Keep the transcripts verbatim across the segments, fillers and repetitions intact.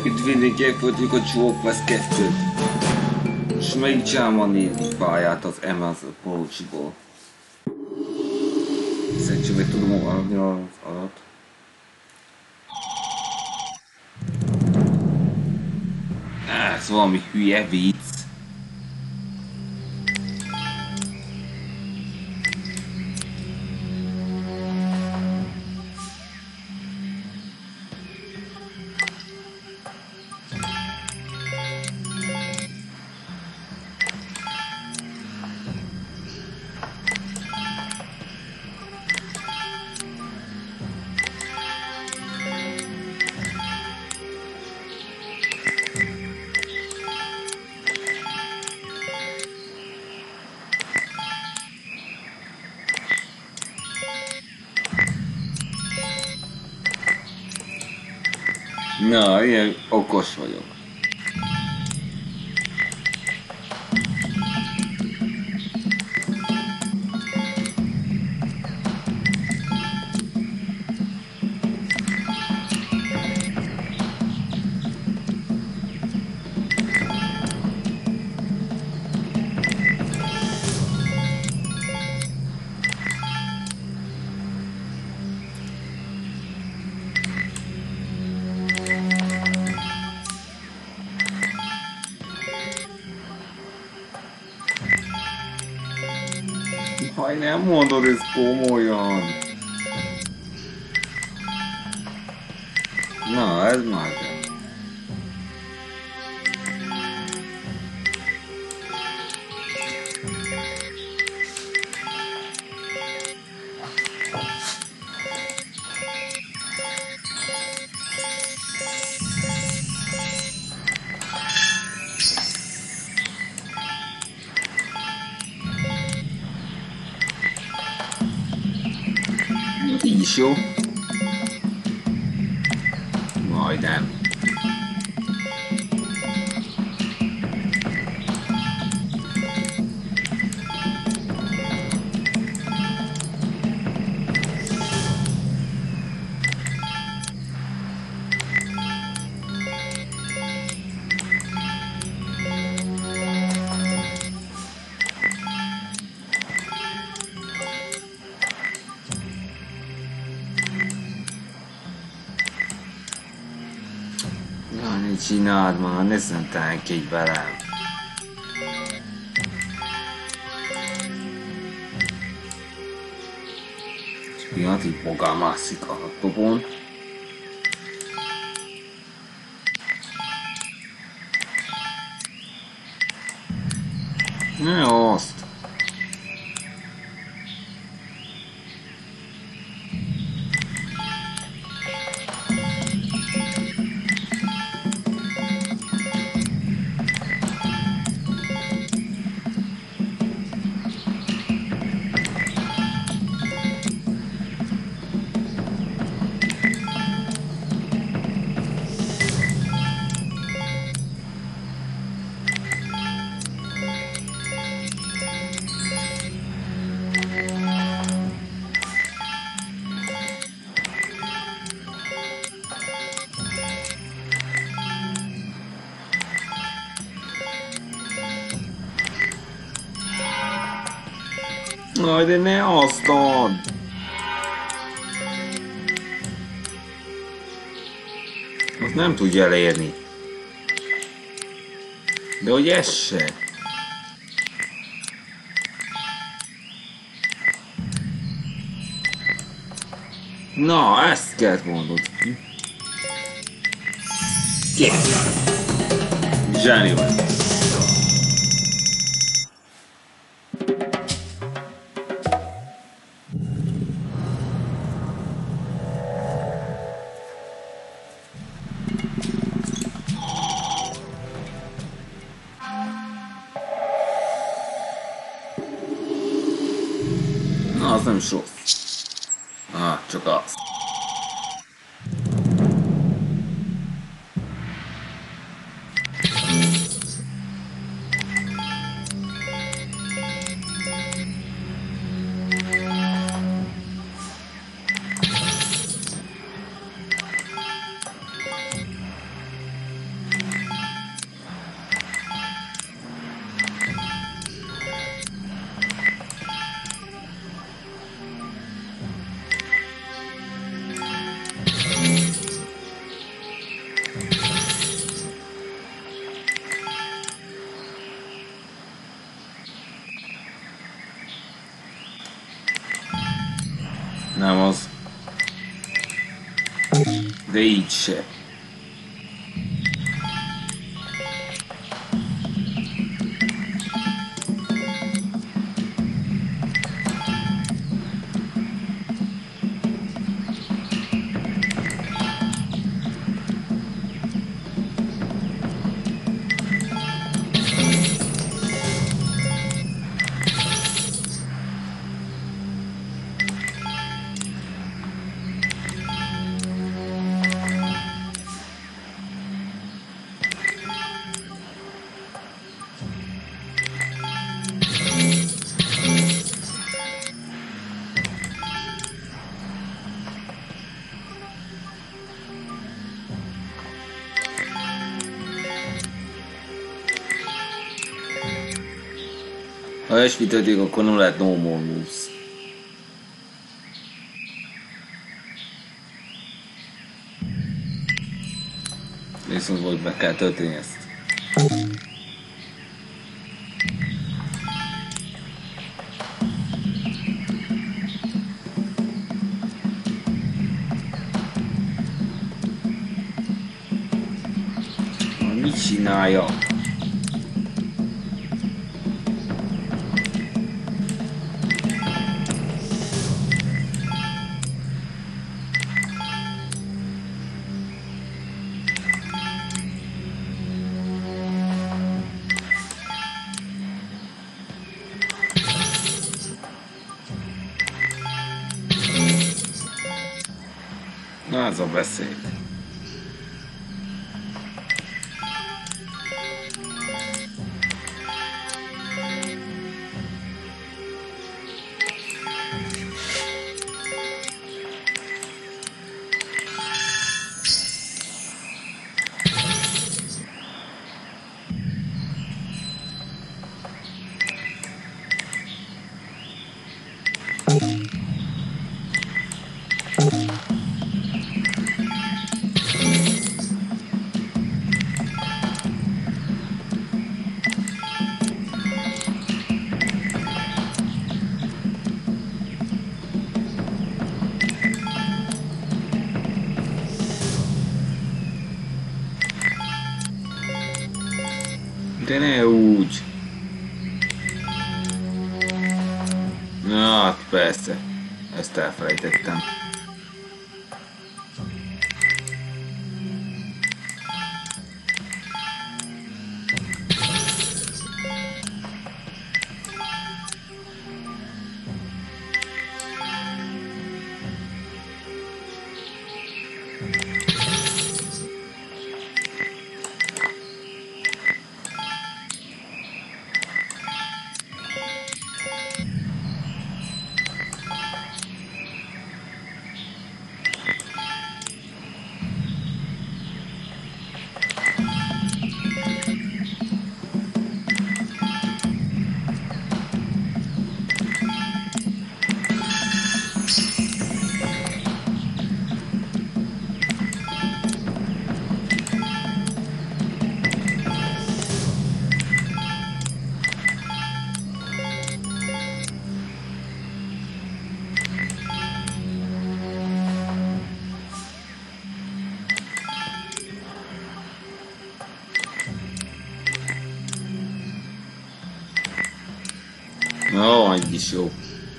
Itt vidékiek voltunk a Csókvesz kettő. És melyik csinálom a négy pályát az Amazon Approach-ból. Szerintem meg tudom adni az alatt. Ez valami hülye vicc. Na, ilyen okos vagyok. Haj, nem mondod ezt komolyan. Na, ez már nem. Így is jó. Majdnem. Ne csináld már, ne szemtelenkedj velem. És pillanat, így magán mászik a topon. Ne azt. Aj, de ne azt add! Azt nem tudja elérni. De hogy ez se. Na, ezt kell mondod. Kész. Zsáni vagy. Na, az nem is rossz. Ah, csak az. De így se. Ha ilyesmi történik, akkor nem lehet no more moves. Viszont hogy meg kell tölteni ezt. Mit csinálja? Na, ez a beszéd. De ne úgy. Na, hát persze. Ezt elfelejtettem. Ó, egy is jó.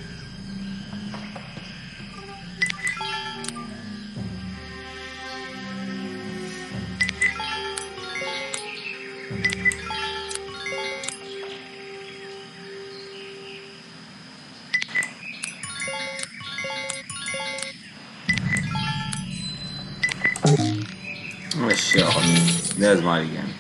Ez se a, de ez már igen.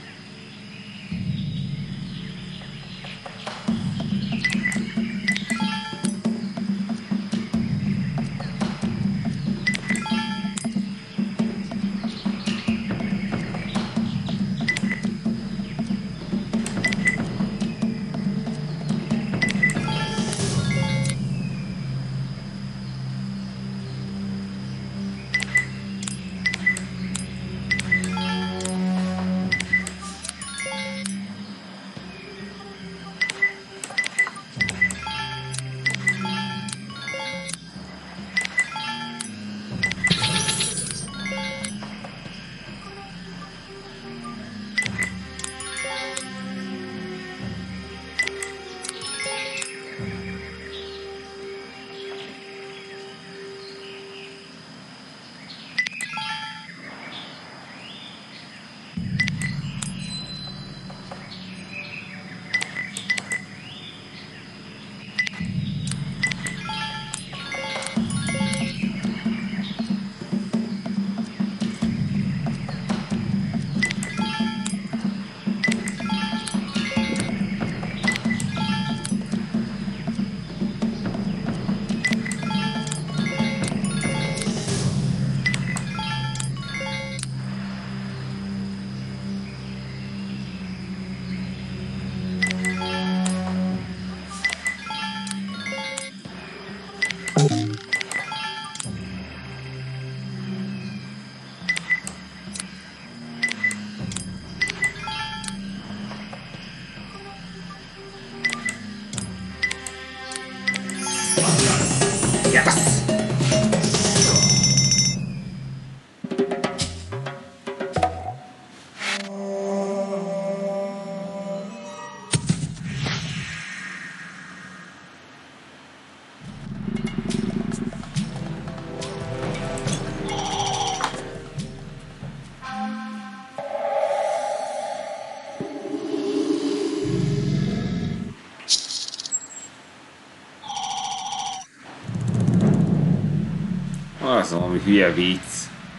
Valami hülye vicc.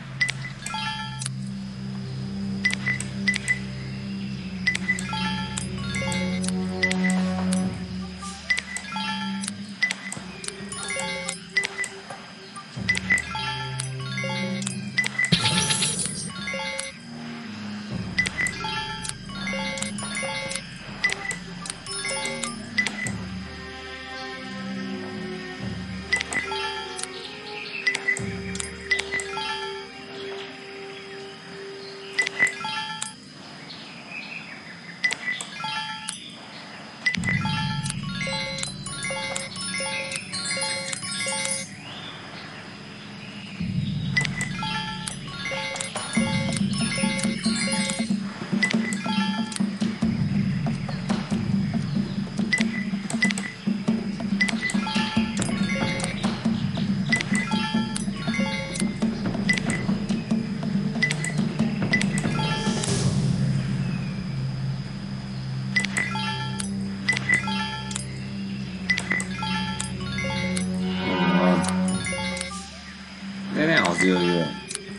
De ne az jöjjön.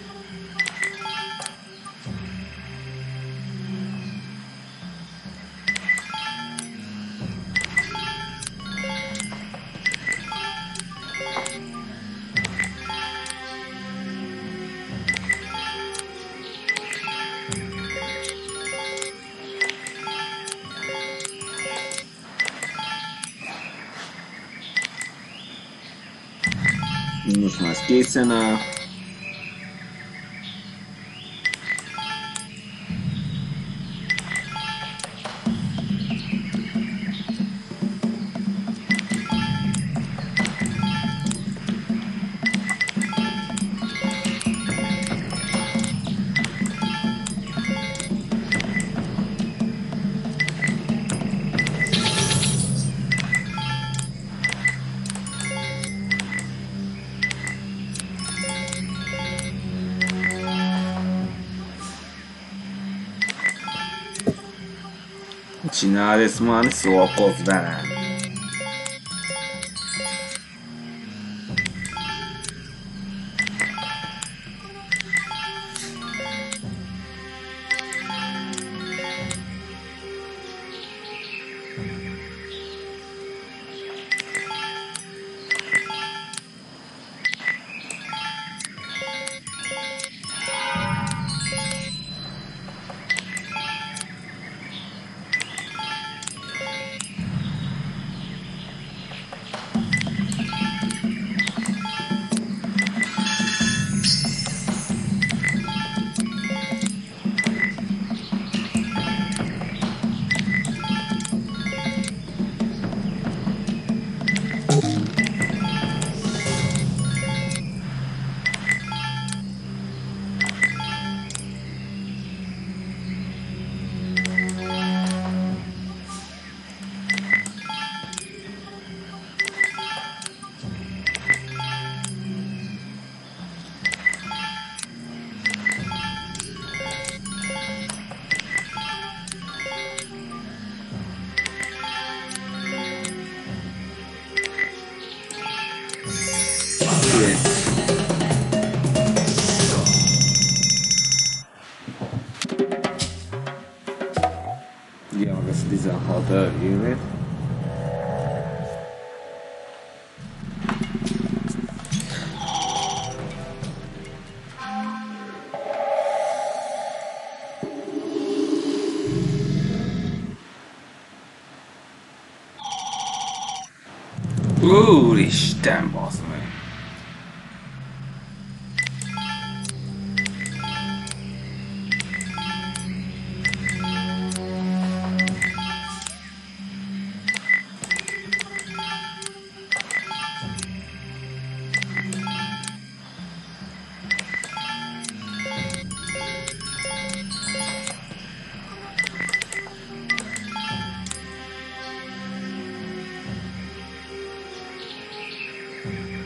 Most már ez készen áll. Csináld ezt már, szórakozz velem! Igen, meg ez tizenhat évet. Úristen, bazd meg! Thank you.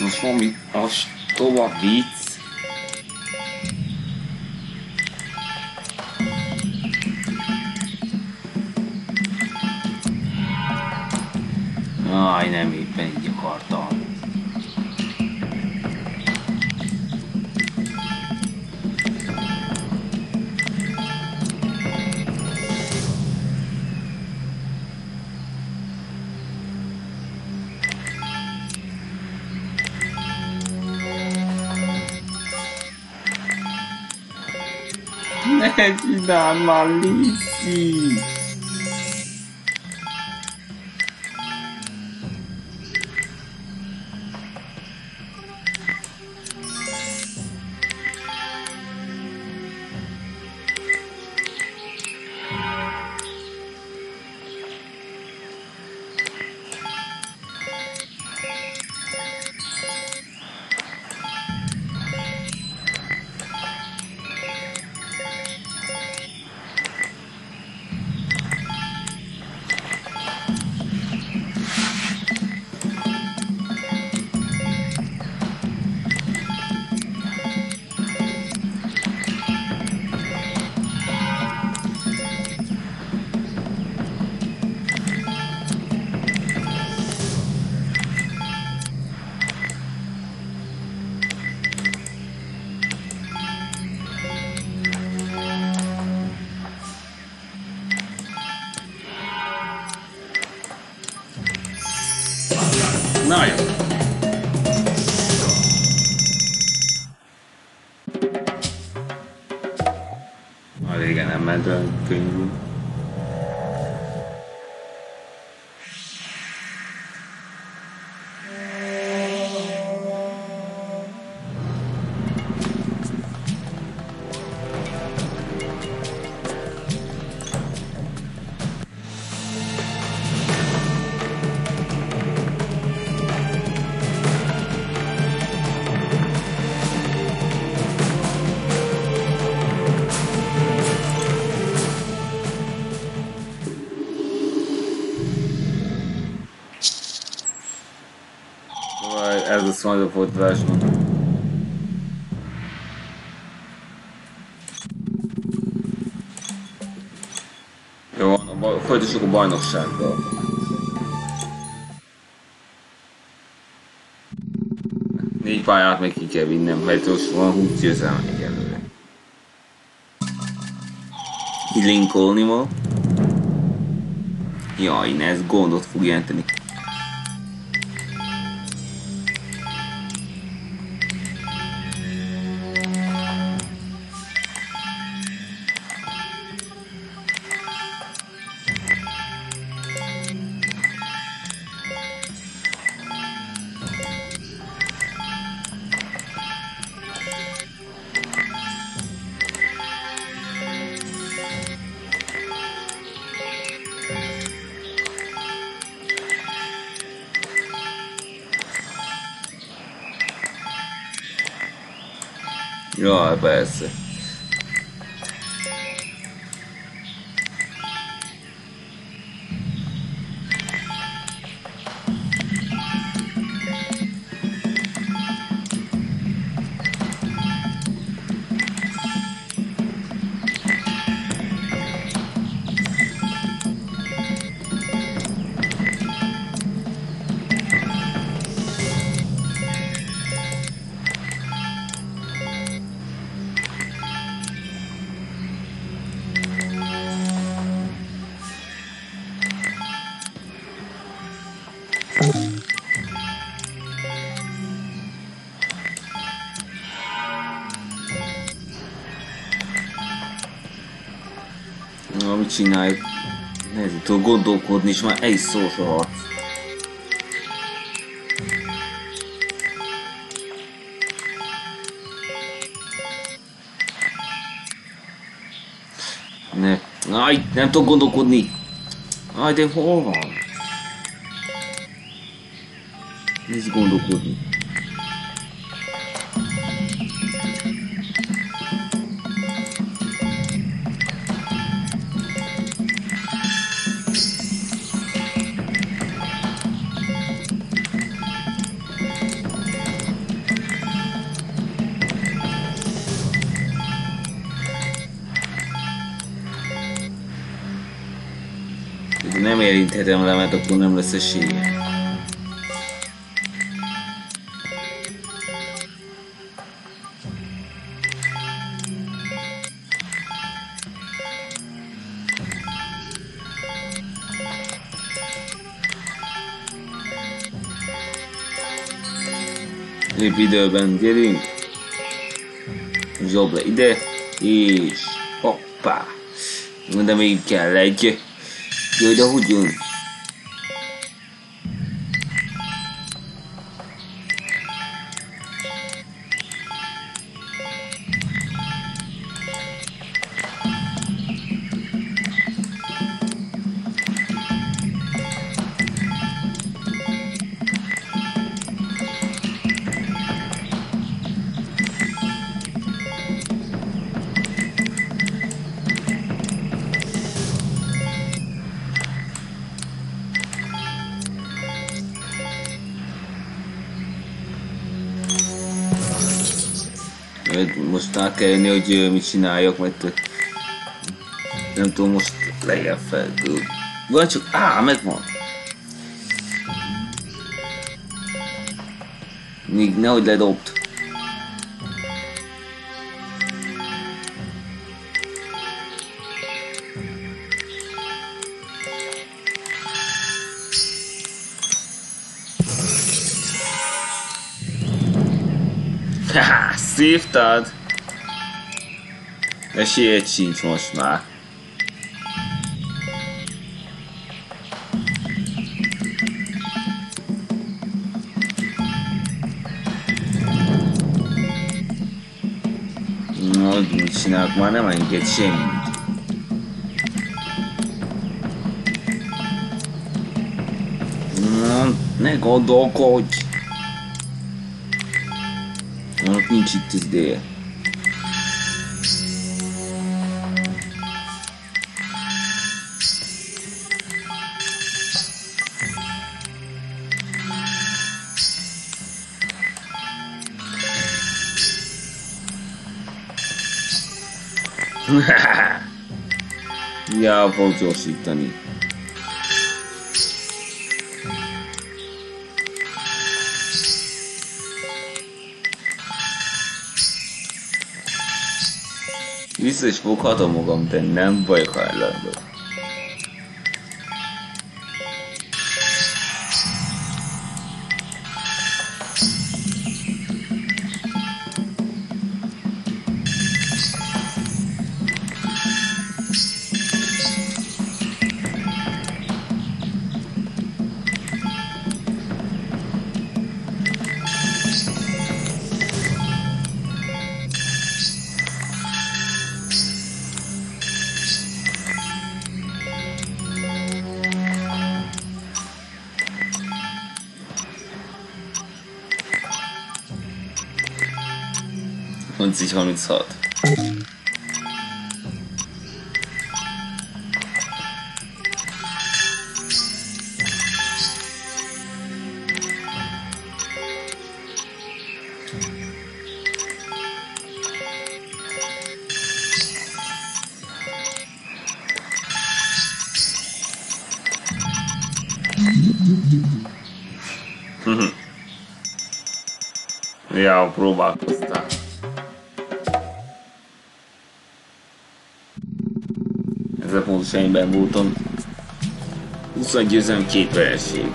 most valami ostoba vicc. Aj, nem éppen így akartam. Ne csináld már, Lizzy! Na jó. Már régen nem ment olyan könnyű. Ez lesz majd a folytatásnak. Jó, folytassuk a bajnoksággal. Négy pályát meg ki kell vinnem, mert most van húsz győzelem egyelőre. Így linkolni ma. Jaj, ez gondot fog jelenteni. Jaj, persze. Na, mit csináljuk? Nehéz tudok gondolkodni, és már el is szólt a harc. Ne. Aj, nem tudok gondolkodni! Aj, de hol van? Nézd gondolkodni. Nem érinthetem le, mert akkor nem lesz esélye. Épp időben gyerünk. Jobb le ide. És hoppá. De még kell egy. Jaj, de hogy jön? Most rá kell jönni, hogy mit csináljak, mert nem tudom, most lejjebb felkül. Vagy csak, á, megvan. Még nehogy ledobd. Haha, szívtad! Esélyed sincs most már. Na, mit csinálok? Már nem enged semmit. Na, ne gondolkodj! Annak nincs itt az ideje. Ja, fog gyorsítani. Vissza is foghatom magam, de nem vagyok hajlandó. zwanzig harminchat. Ja, próbálkoztál. Ezzel pontosan én benn voltam. húsz győzelem, két vereség.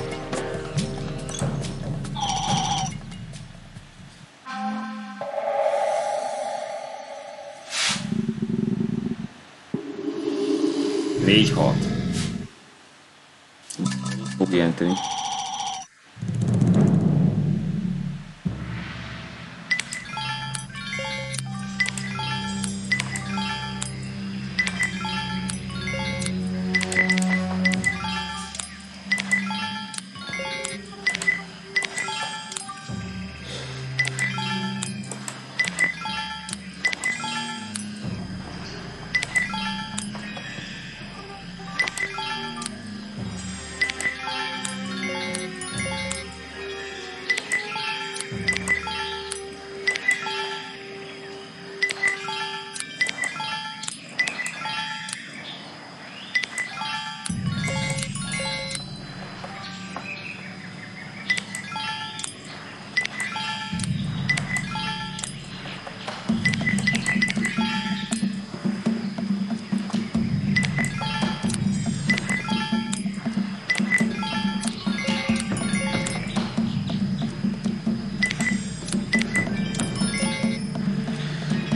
négy hat. Fog jelenteni.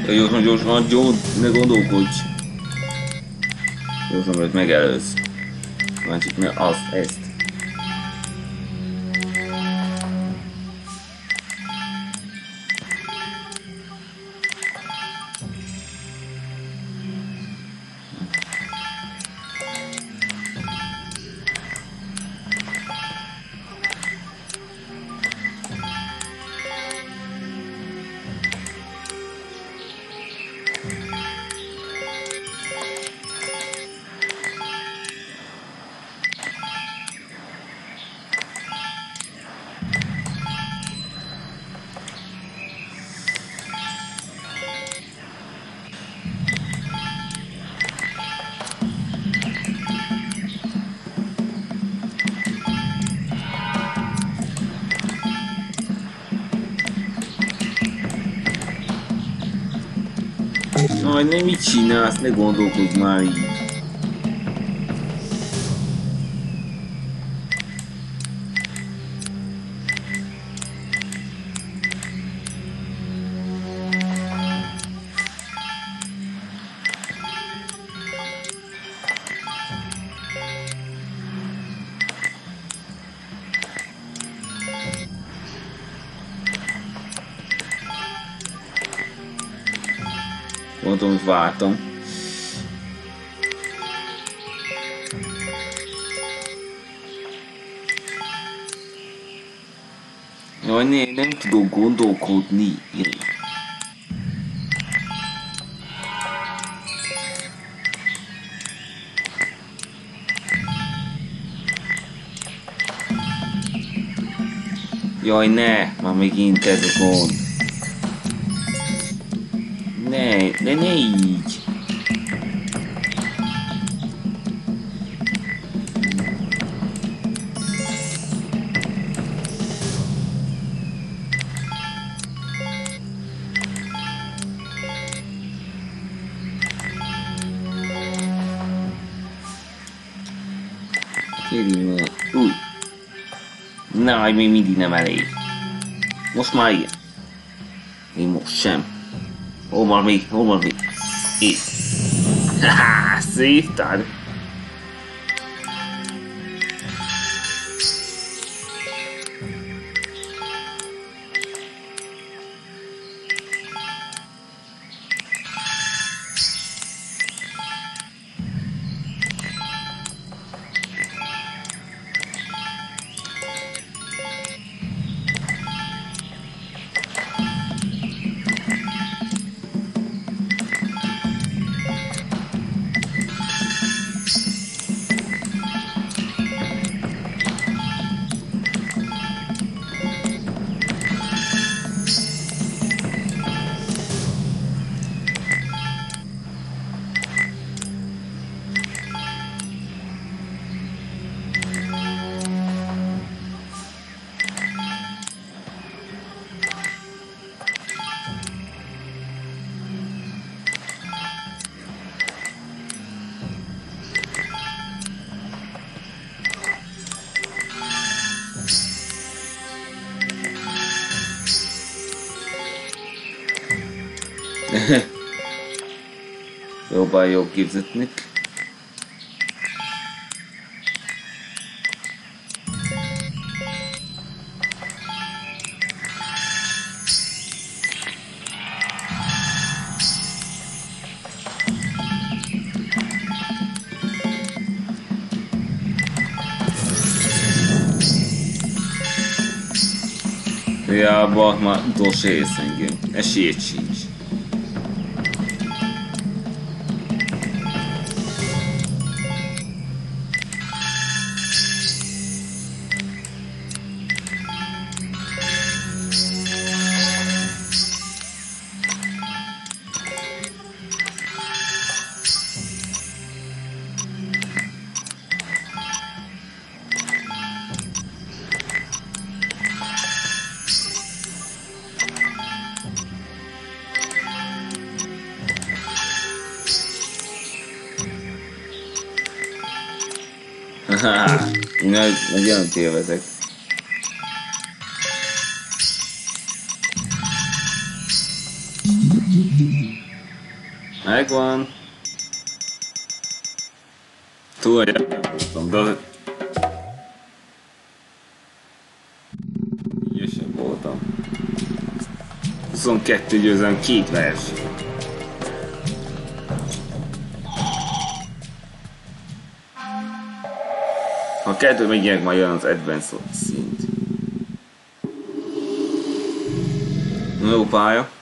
Gyorsan, gyorsan, John, ne gondolkodj! Gyorsan, mert megelőz. Másik, mert azt, ezt. Jaj, nem mit csinálsz, ne gondolkodj már így. Mondom, hogy vártam. Jaj, ne, nem tudok gondolkodni. Jaj, ne, már megint ez a gond. Ne, de ne így. Kérjünk meg. Úgy. Na, még mindig nem elég. Most már igen. Én most sem. Hol van még? Hol van még? Itt. Haha, szívtad. Jobban jobb képzetnek. Hiába már utolsó rész engem. Esélyt sincs. Haha, én nagyon tévedek. Megvan. Túl voltam, de ügyesebb voltam. huszonkettő győzelem, két verseny. Ha kettő megnyerek, majd jön az Advanced szint. Jó pálya.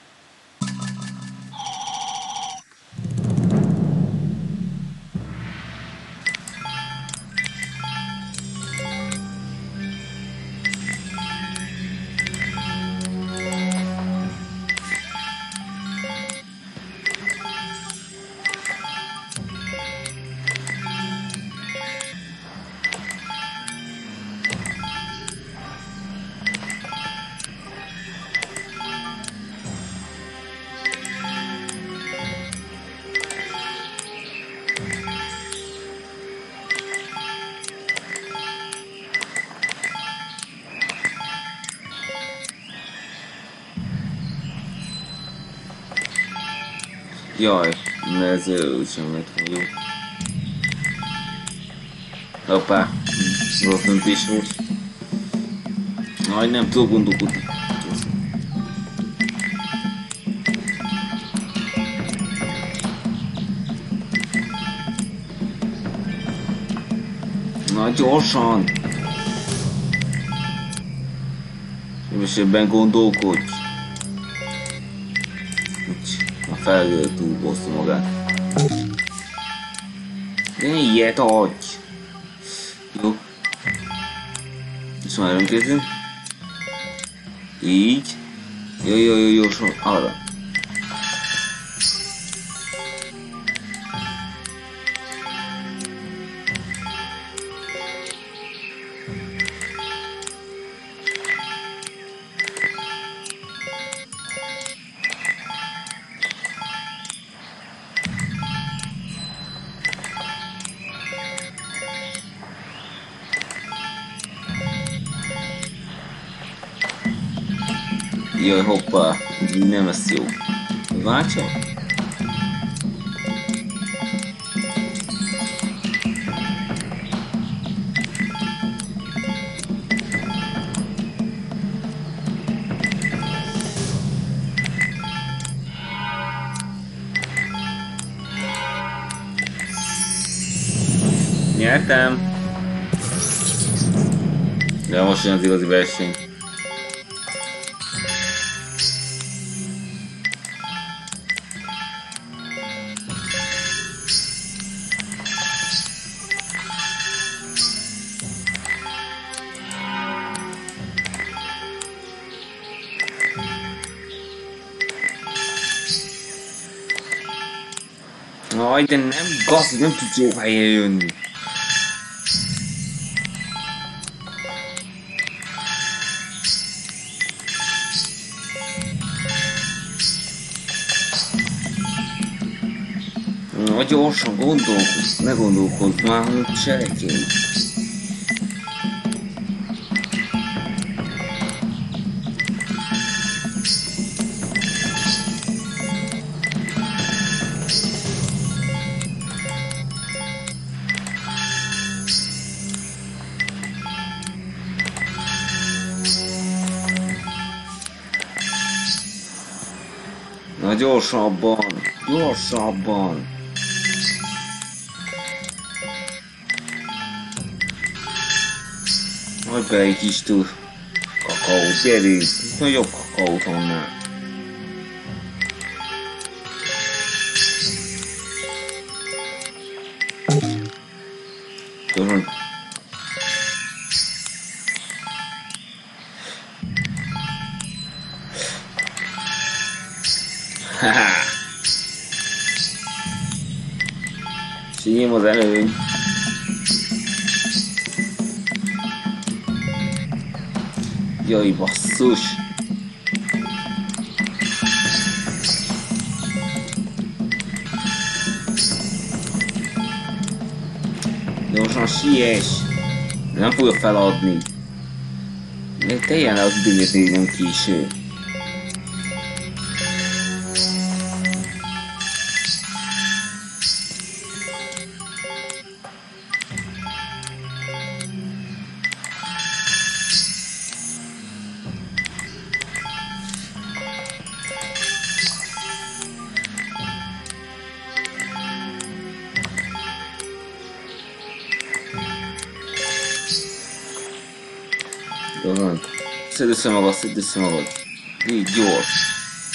Jaj, ez úgysem lett jó. Hoppá, rossz döntés volt. Jaj, nem tudok gondolkodni. Na gyorsan! Kevesebben gondolkodj. Fel túlbozta magát. De ne ilyet adj! Jó. És már önkézünk. Így. Jó, jó, jó, jó, so, arra. Jaj, hoppá, nem lesz jó. Várj. Nyertem! De most jön az igazi verseny. Aj, de nem gaz, nem tudsz jó helyen jönni. Na, gyorsan gondolkozz, ne gondolkozz már, hogy cselekedj. Na gyorsabban, gyorsabban. Hagyj be egy kis túl kakaót, gyerünk, nagyobb kakaót annál. Gyorsan. Haha! Sím az előny. Jaj, basszus! Gyorsan siess! Nem fogja feladni. De teljen az időt késő. van. Szedd össze magad, szedd össze magad. Így, gyors.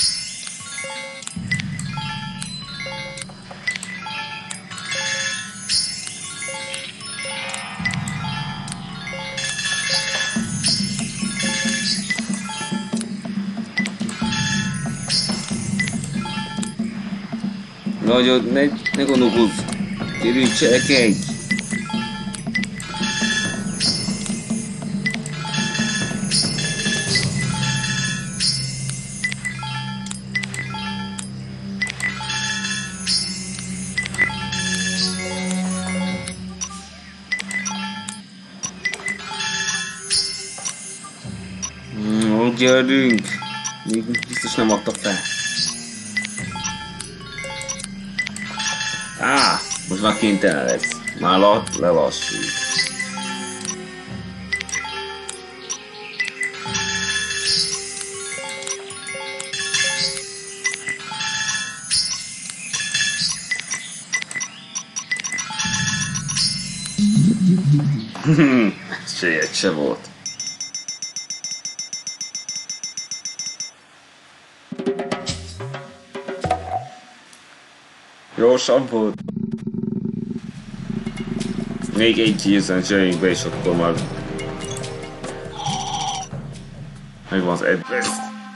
Nagyon, ne, ne gondolkozz. Gyerünk, cselekedj! Hmm, gyerünk! Még biztos nem adta fel. Á, most már kénytelen lesz. Már le, lelassul. Se egy se volt. Gyorsabb volt. Még egy hírzen cseréljünk be, és akkor már megvan az Advance.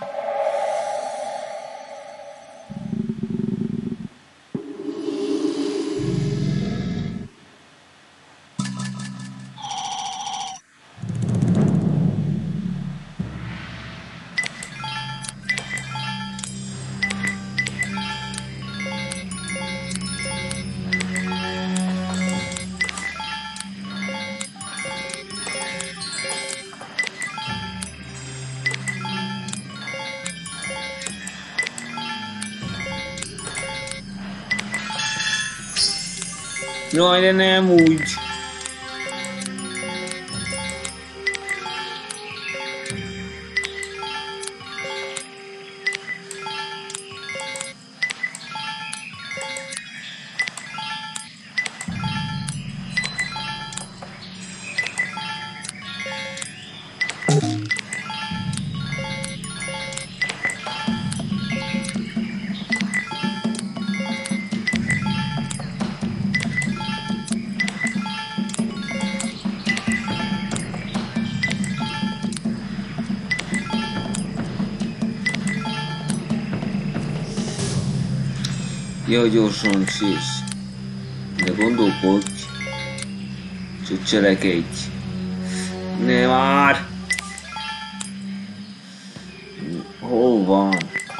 Jaj, de nem úgy. Jaj, gyorsan, sész. De gondolkodj. Csak cselekedj. Ne már! Hol van?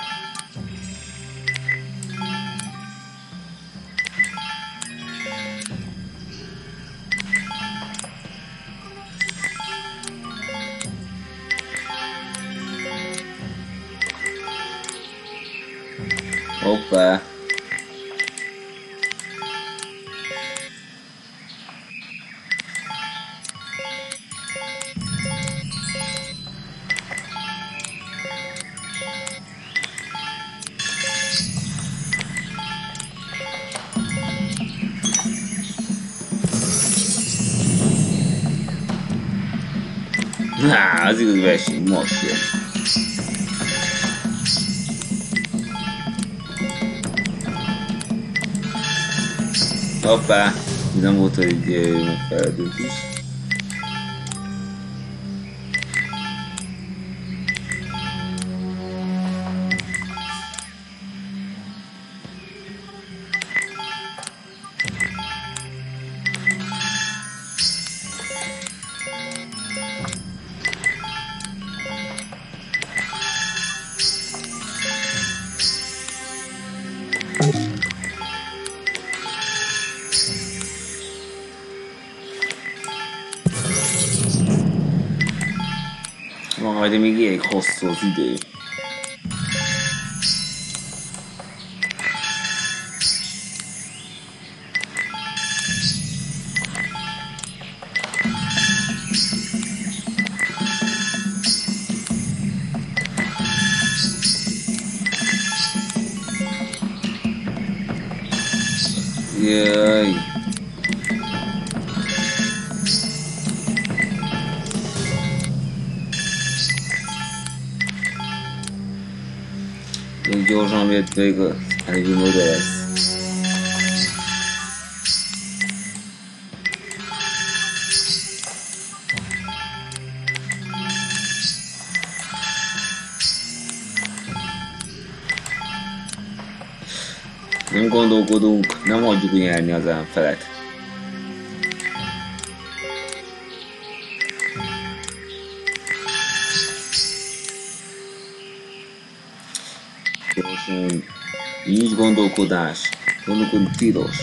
Hoppá! Há, az igazi verseny most jön. Hoppá, nem volt egy megfelelő is. Majd de még elég hosszú az idő. Jaj. gyorsan jött végig a elég módon lesz. Nem gondolkodunk, nem hagyjuk nyerni az ellenfelet. Gyorsan, nincs gondolkodás, gondolkodni tilos.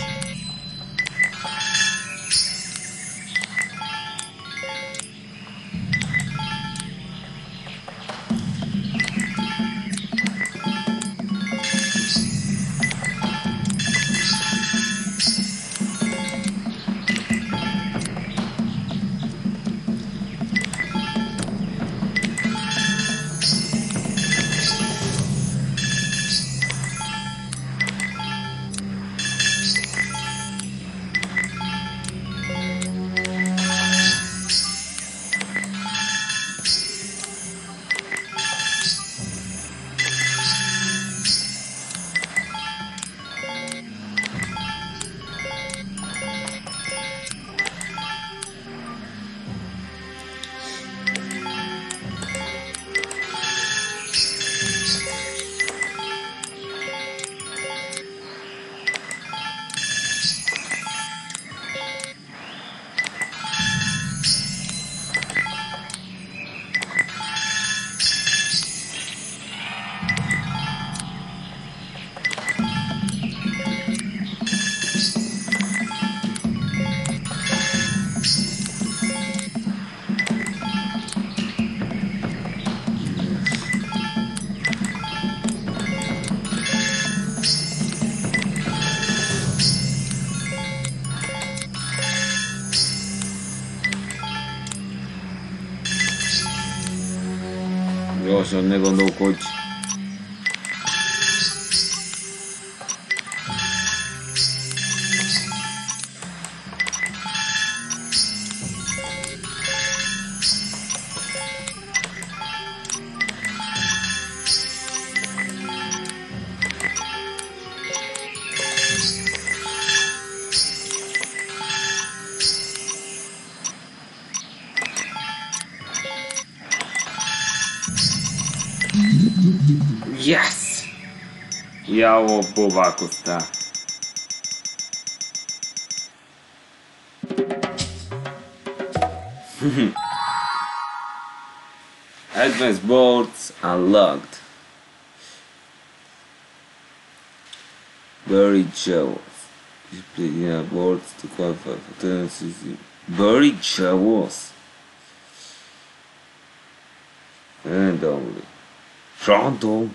Gyorsan, ne gondolkodj! Yes! Jó, próbálkoztál. Advanced boards unlocked. Buried jewels. You play yeah, boards to qualify for tenancies. Buried jewels. Randomly. Random.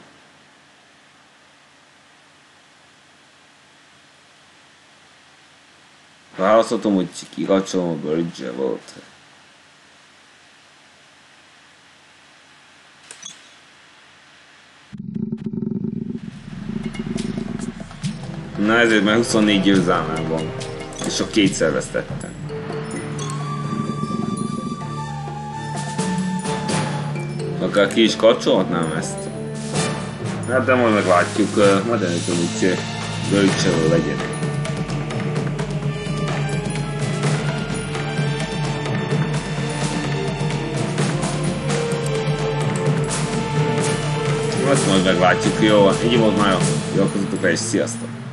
Választhatom, hogy kikapcsolom a bridge volt. Na ezért már huszonnégy győzelmem van. És csak kétszer vesztettem. Akár ki is kapcsolhatnám ezt? Hát de majd meglátjuk, majd előtt úgy bridge-vel legyen. Azt majd meglátjuk, jó, így volt már, jó, akkor és sziasztok!